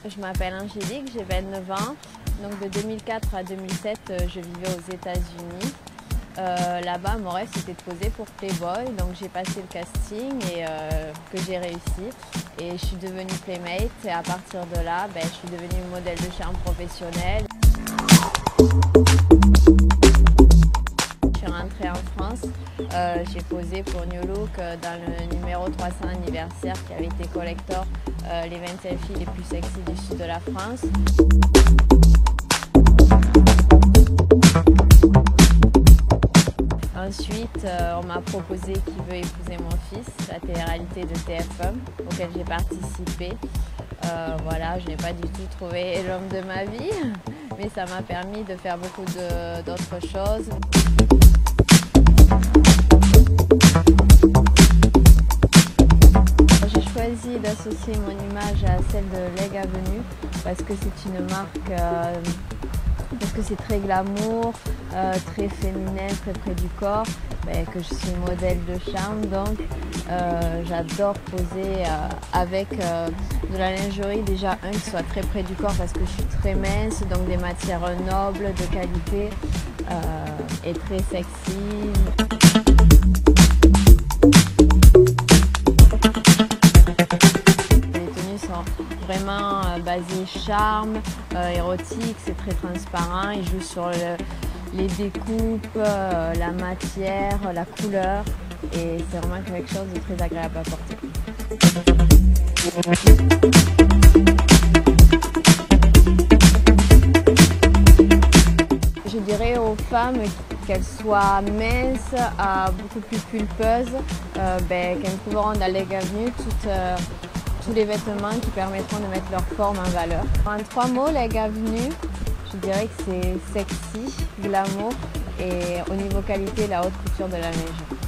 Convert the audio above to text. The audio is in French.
Je m'appelle Angélique, j'ai 29 ans. Donc de 2004 à 2007, je vivais aux États-Unis. Là-bas, mon rêve c'était de poser pour Playboy. Donc j'ai passé le casting et que j'ai réussi. Et je suis devenue Playmate. Et à partir de là, je suis devenue modèle de charme professionnelle. Je suis rentrée en France. J'ai posé pour New Look dans le numéro 300 anniversaire qui avait été collector, les 25 filles les plus sexy du sud de la France. Ensuite, on m'a proposé Qui veut épouser mon fils, la télé-réalité de TF1 auquel j'ai participé. Voilà, je n'ai pas du tout trouvé l'homme de ma vie, mais ça m'a permis de faire beaucoup d'autres choses. J'ai choisi d'associer mon image à celle de Leg Avenue parce que c'est une marque, parce que c'est très glamour, très féminin, très près du corps, que je suis modèle de charme, donc j'adore poser avec de la lingerie, déjà qui soit très près du corps parce que je suis très mince, donc des matières nobles, de qualité et très sexy. Vraiment basé charme, érotique, c'est très transparent, il joue sur les découpes, la matière, la couleur et c'est vraiment quelque chose de très agréable à porter. Je dirais aux femmes qu'elles soient minces à beaucoup plus pulpeuses, qu'elles trouveront dans Leg Avenue tous les vêtements qui permettront de mettre leur forme en valeur. En 3 mots, Leg Avenue, je dirais que c'est sexy, glamour et au niveau qualité, la haute couture de la lingerie.